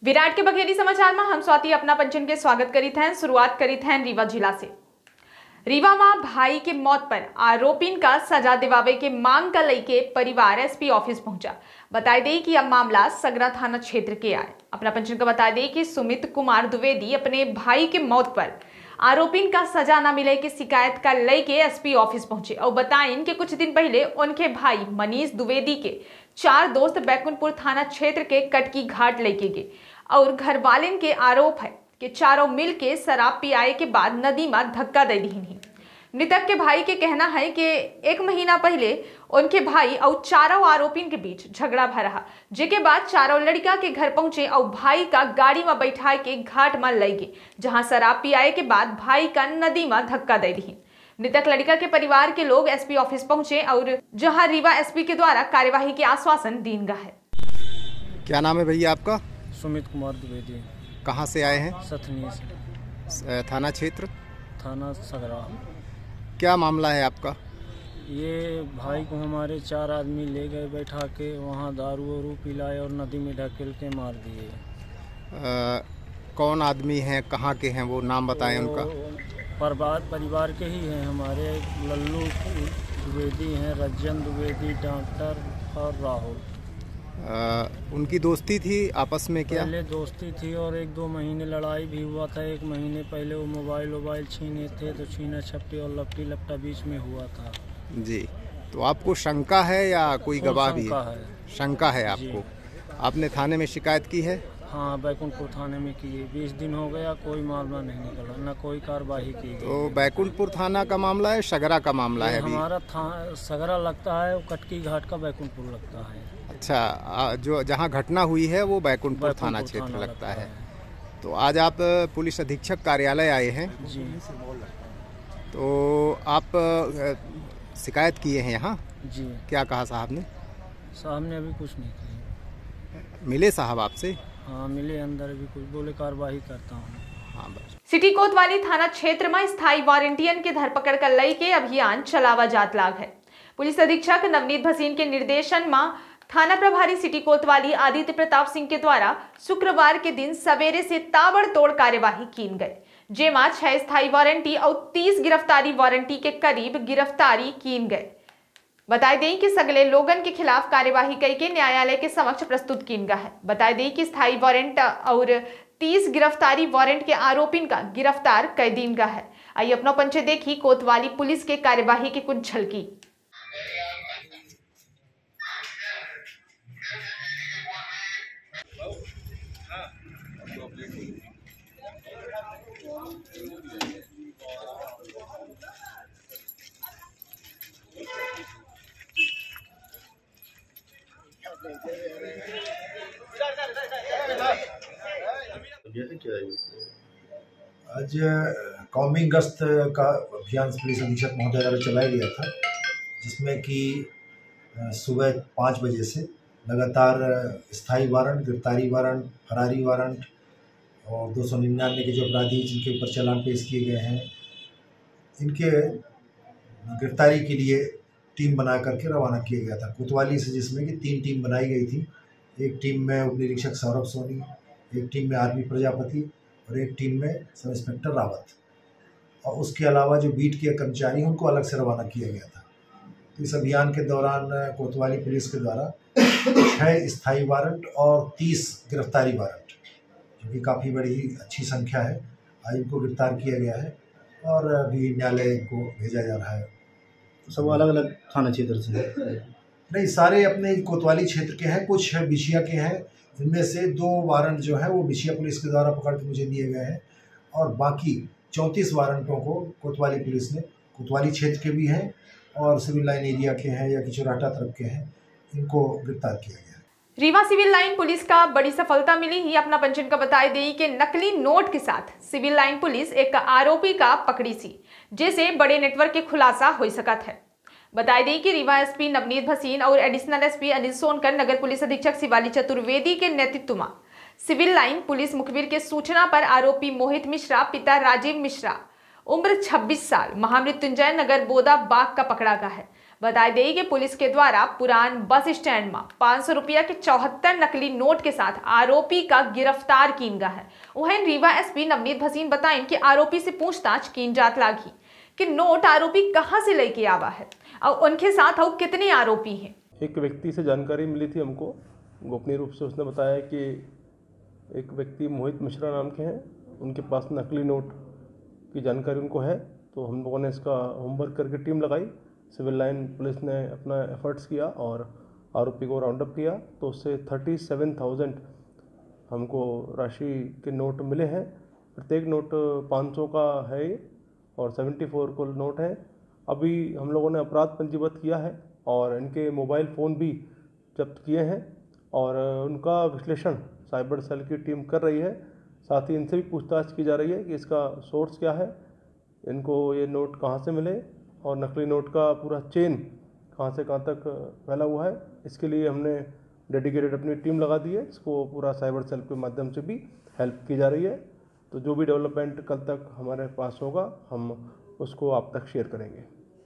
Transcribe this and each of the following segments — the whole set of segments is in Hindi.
विराट के बघेली समाचार में हम स्वाति अपना पंचन के स्वागत करीत हैं। शुरुआत करीत हैं रीवा जिला से। रीवा में भाई के मौत पर आरोपीन का सजा दिवावे के मांग का लेके परिवार एसपी ऑफिस पहुंचा। बताई दे कि अब मामला सगरा थाना क्षेत्र के आए। अपना पंचन का बता दे कि सुमित कुमार द्विवेदी अपने भाई के मौत पर आरोपीन का सजा न मिले की शिकायत का लेके एसपी ऑफिस पहुंचे और बताएं कि कुछ दिन पहले उनके भाई मनीष द्विवेदी के 4 दोस्त बैकुंठपुर थाना क्षेत्र के कटकी घाट लेके गए और घर वालेन के आरोप है कि चारों मिल के शराब पियाए के बाद नदी में धक्का दे दी। मृतक के भाई के कहना है कि 1 महीना पहले उनके भाई और चारों आरोपियों के बीच झगड़ा भा रहा, जिसके बाद चारों लड़का के घर पहुंचे और भाई का गाड़ी में बैठा के घाट में ले गए, जहां शराब पियाए के बाद भाई का नदी में धक्का दे दी। मृतक लड़का के परिवार के लोग एसपी ऑफिस पहुंचे और जहां रीवा एसपी के द्वारा कार्यवाही के आश्वासन दीन है। क्या नाम है भैया आपका? सुमित कुमार द्विवेदी। कहाँ से आए हैं? सथनी से। थाना क्षेत्र? थाना सगरा। क्या मामला है आपका? ये भाई को हमारे 4 आदमी ले गए बैठा के, वहाँ दारू वारू पिलाए और नदी में ढकेल के मार दिए। कौन आदमी हैं, कहाँ के हैं, वो नाम बताएं उनका। परिवार के ही हैं हमारे। लल्लू द्विवेदी हैं, रज्जन द्विवेदी, डॉक्टर और राहुल। उनकी दोस्ती थी आपस में? क्या पहले दोस्ती थी और 1-2 महीने लड़ाई भी हुआ था। 1 महीने पहले वो मोबाइल छीने थे, तो छीना छपटी और लपटी लपटा बीच में हुआ था जी। तो आपको शंका है या कोई गवाह भी है? शंका है आपको। आपने थाने में शिकायत की है? हाँ, बैकुंठपुर थाने में की है। 20 दिन हो गया, कोई मामला नहीं निकला, न कोई कार्रवाई की गई। तो बैकुंठपुर थाना का मामला है, सगरा का मामला है? हमारा सगरा लगता है, कटकी घाट का बैकुंठपुर लगता है। अच्छा, जो जहाँ घटना हुई है वो बैकुंठपुर थाना क्षेत्र लगता है। तो आज आप पुलिस अधीक्षक कार्यालय आए हैं जी। तो आप शिकायत किए हैं यहाँ जी। क्या कहा साहब ने? साहब ने अभी कुछ नहीं किया। मिले साहब आपसे? हाँ मिले, अंदर भी कुछ बोले, कार्रवाई करता हूँ। हाँ बस। सिटी कोतवाली थाना क्षेत्र में स्थायी वारंटियन के धरपकड़ कर लेके अभियान चलावा जात लाग है। पुलिस अधीक्षक नवनीत भसीन के निर्देशन में थाना प्रभारी सिटी कोतवाली आदित्य प्रताप सिंह के द्वारा शुक्रवार के दिन सवेरे से ताबड़तोड़ कार्यवाही की गई, जेमा 6 स्थायी वारंटी और 30 गिरफ्तारी वारंटी के करीब गिरफ्तारी की गई। बताई दें कि सगले लोगन के खिलाफ कार्यवाही करके न्यायालय के समक्ष प्रस्तुत की गया है। बताई दें कि स्थायी वारंट और 30 गिरफ्तारी वारंट के आरोपिन का गिरफ्तार कर दी गया है। आइए अपना पंचे देखी कोतवाली पुलिस के कार्यवाही की कुछ झलकी। आज कौमी गश्त का अभियान पुलिस अधीक्षक महोदय द्वारा चलाया गया था, जिसमें कि सुबह 5 बजे से लगातार स्थायी वारंट, गिरफ्तारी वारंट, फरारी वारंट और 299 के जो अपराधी जिनके ऊपर चालान पेश किए गए हैं, इनके गिरफ्तारी के लिए टीम बना करके रवाना किया गया था कोतवाली से, जिसमें कि 3 टीम बनाई गई थी। एक टीम में उप निरीक्षक सौरभ सोनी, एक टीम में आर्मी प्रजापति और एक टीम में सब इंस्पेक्टर रावत, और उसके अलावा जो बीट के कर्मचारी हैं उनको अलग से रवाना किया गया था। तो इस अभियान के दौरान कोतवाली पुलिस के द्वारा 6 स्थायी वारंट और 30 गिरफ्तारी वारंट, जो कि काफ़ी बड़ी अच्छी संख्या है, आज इनको गिरफ्तार किया गया है और अभी न्यायालय को भेजा जा रहा है। तो सब अलग अलग थाना क्षेत्र से नहीं, सारे अपने कोतवाली क्षेत्र के हैं, कुछ बिछिया के हैं। इनमें से 2 वारंट जो है वो बिछिया पुलिस के द्वारा पकड़ के मुझे दिए गए हैं और बाकी 34 वारंटों को कोतवाली पुलिस ने, कोतवाली क्षेत्र के भी हैं और सिविल लाइन एरिया के हैं या कि चौराटा तरफ के हैं, इनको गिरफ्तार किया गया। रीवा सिविल लाइन पुलिस का बड़ी सफलता मिली ही। अपना पंचन का बताई दी कि नकली नोट के साथ सिविल लाइन पुलिस एक आरोपी का पकड़ी सी, जिसे बड़े नेटवर्क के खुलासा हो सकता है। बताई दी कि रीवा एसपी नवनीत भसीन और एडिशनल एसपी अनिल सोनकर, नगर पुलिस अधीक्षक शिवाली चतुर्वेदी के नेतृत्व में सिविल लाइन पुलिस मुखबिर के सूचना पर आरोपी मोहित मिश्रा, पिता राजीव मिश्रा, उम्र 26 साल, महामृत्युंजय नगर बोदा बाग का पकड़ा गया है। बताई देई कि पुलिस के द्वारा पुरान बस स्टैंड में 500 रुपया के 74 नकली नोट के साथ आरोपी का गिरफ्तार कीन गया है। वहीं रीवा एसपी नवनीत भसीन बताएं कि आरोपी से पूछताछ कीन जात लागी कि नोट आरोपी कहां से लेके आवा है और उनके साथ और कितने आरोपी हैं। एक व्यक्ति से जानकारी मिली थी हमको गोपनीय रूप से, उसने बताया कि एक व्यक्ति मोहित मिश्रा नाम के हैं, उनके पास नकली नोट की जानकारी उनको है। तो हम लोगों ने इसका होमवर्क करके टीम लगाई, सिविल लाइन पुलिस ने अपना एफर्ट्स किया और आरोपी को राउंड अप किया। तो उससे 37,000 हमको राशि के नोट मिले हैं। प्रत्येक नोट 500 का है और 74 कुल नोट है। अभी हम लोगों ने अपराध पंजीबद्ध किया है और इनके मोबाइल फ़ोन भी जब्त किए हैं और उनका विश्लेषण साइबर सेल की टीम कर रही है। साथ ही इनसे भी पूछताछ की जा रही है कि इसका सोर्स क्या है, इनको ये नोट कहाँ से मिले और नकली नोट का पूरा चेन कहाँ से कहाँ तक फैला हुआ है। इसके लिए हमने डेडिकेटेड अपनी टीम लगा दी है। इसको पूरा साइबर सेल के माध्यम से भी हेल्प की जा रही है। तो जो भी डेवलपमेंट कल तक हमारे पास होगा हम उसको आप तक शेयर करेंगे।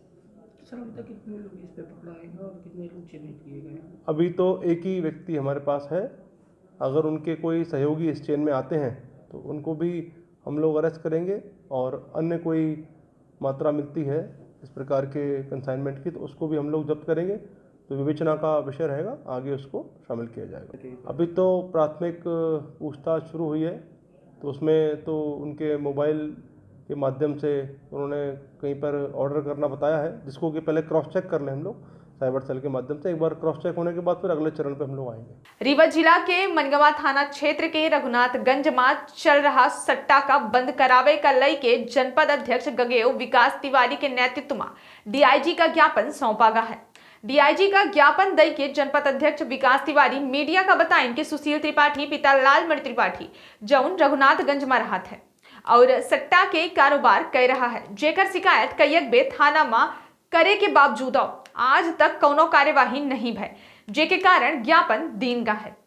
सर अभी तक कितने लोग इस पे पकड़ाए हैं और कितने लोग चिन्हित किए गए हैं? अभी तो एक ही व्यक्ति हमारे पास है। अगर उनके कोई सहयोगी इस चेन में आते हैं तो उनको भी हम लोग अरेस्ट करेंगे और अन्य कोई मात्रा मिलती है इस प्रकार के कंसाइनमेंट की तो उसको भी हम लोग जब्त करेंगे। तो विवेचना का विषय रहेगा, आगे उसको शामिल किया जाएगा। अभी तो प्राथमिक पूछताछ शुरू हुई है, तो उसमें तो उनके मोबाइल के माध्यम से उन्होंने कहीं पर ऑर्डर करना बताया है, जिसको कि पहले क्रॉस चेक कर लें हम लोग साइबर सेल के माध्यम से। एक बार क्रॉस चेक होने के बाद फिर अगले चरण पे हम लोग आएंगे। रीवा जिला के मनगवा थाना क्षेत्र के रघुनाथगंज में चल रहा सट्टा का बंद करावे का लई के जनपद अध्यक्ष गगेव विकास तिवारी के नेतृत्व में डीआईजी का ज्ञापन सौंपा गया है। डीआईजी का ज्ञापन दई के जनपद अध्यक्ष विकास तिवारी मीडिया का बताएं कि सुशील त्रिपाठी पिता लालमणि त्रिपाठी जौन रघुनाथगंज में रहा है और सट्टा के कारोबार कर रहा है, जेकर शिकायत कईक बे थाना में करे के बावजूद आज तक कोनो कार्यवाही नहीं भय, जेके कारण ज्ञापन दीन गा है।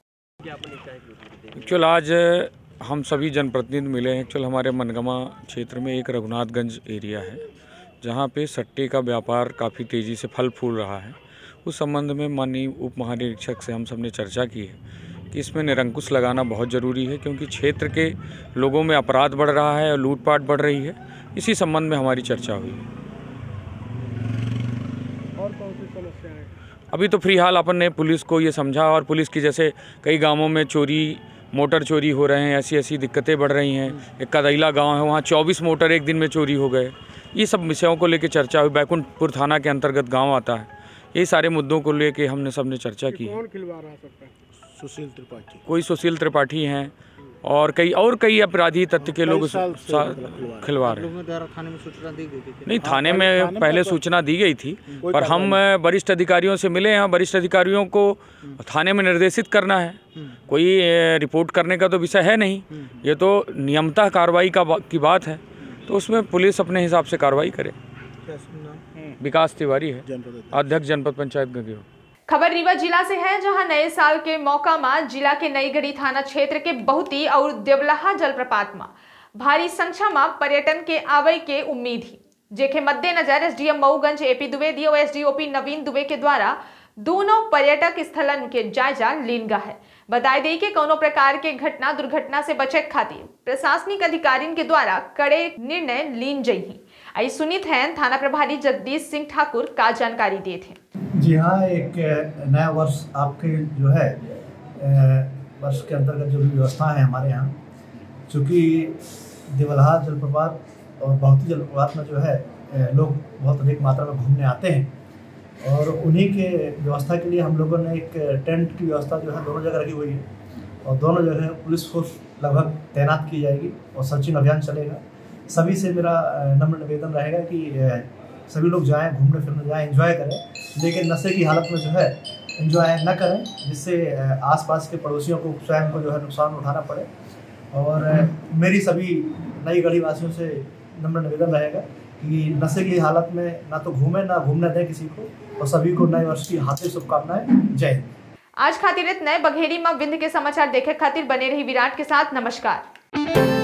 एक्चुअल आज हम सभी जनप्रतिनिधि मिले हैं। एक्चुअल हमारे मनगमा क्षेत्र में एक रघुनाथगंज एरिया है जहां पे सट्टे का व्यापार काफ़ी तेज़ी से फल फूल रहा है। उस संबंध में माननीय उप महानिरीक्षक से हम सब ने चर्चा की है कि इसमें निरंकुश लगाना बहुत ज़रूरी है, क्योंकि क्षेत्र के लोगों में अपराध बढ़ रहा है और लूटपाट बढ़ रही है। इसी संबंध में हमारी चर्चा हुई है। और कौन सी समस्याएं? अभी तो फिलहाल अपन ने पुलिस को ये समझा और पुलिस की जैसे कई गांवों में चोरी, मोटर चोरी हो रहे हैं, ऐसी ऐसी दिक्कतें बढ़ रही हैं। एक कदैला गांव है, वहाँ 24 मोटर एक दिन में चोरी हो गए। ये सब विषयों को लेकर चर्चा हुई। बैकुंठपुर थाना के अंतर्गत गांव आता है। ये सारे मुद्दों को लेकर हमने सबने चर्चा की। कौन खिलवा रहा सकता है? सुशील त्रिपाठी, कोई सुशील त्रिपाठी हैं और कई अपराधी तत्व के लोग खिलवा रहे हैं। थाने में सूचना दी गई थी? नहीं, थाने में पहले सूचना दी गई थी, पर हम वरिष्ठ अधिकारियों से मिले हैं। वरिष्ठ अधिकारियों को थाने में निर्देशित करना है, कोई रिपोर्ट करने का तो विषय है नहीं। ये तो नियमतः कार्रवाई की बात है, तो उसमें पुलिस अपने हिसाब से कार्रवाई करे। विकास तिवारी है, अध्यक्ष जनपद पंचायत गगेव। खबर रीवा जिला से है, जहां नए साल के मौका में जिला के नईगढ़ी थाना क्षेत्र के बहुती और देवलाहा जलप्रपात में भारी संख्या में पर्यटन के आवे के उम्मीद ही, जेके मद्देनजर एसडीएम मऊगंज एपी द्विवेदी और एसडीओपी नवीन दुबे के द्वारा दोनों पर्यटक स्थलन के जायजा लीन गा है। बताई दी कि कोनो प्रकार के घटना दुर्घटना से बचे खातिर प्रशासनिक अधिकारियों के द्वारा कड़े निर्णय लीन जही। आई सुनित हैं थाना प्रभारी जगदीश सिंह ठाकुर का जानकारी दिए थे। जी हाँ, एक नया वर्ष आपके जो है वर्ष के अंतर्गत जो भी व्यवस्था है हमारे यहाँ, चूँकि देवलाहा जलप्रपात और बहुती जलप्रपात में जो है लोग बहुत अधिक मात्रा में घूमने आते हैं और उन्हीं के व्यवस्था के लिए हम लोगों ने एक टेंट की व्यवस्था जो है दोनों जगह रखी हुई है और दोनों जगह पुलिस फोर्स लगभग तैनात की जाएगी और सर्चिंग अभियान चलेगा। सभी से मेरा नम्र निवेदन रहेगा कि सभी लोग जाएं, घूमने फिरने जाएं, एंजॉय करें, लेकिन नशे की हालत में जो है एंजॉय न करें, जिससे आसपास के पड़ोसियों को स्वयं को जो है नुकसान उठाना पड़े। और मेरी सभी नई गढ़ी वासियों से नम्र निवेदन रहेगा कि नशे की हालत में ना तो घूमें ना घूमने दें किसी को, और सभी को नए वर्ष की हार्दिक शुभकामनाएं। जय हिंद। आज खातिर नए बघेरी में विंध्य के समाचार देखे खातिर बने रही विराट के साथ। नमस्कार।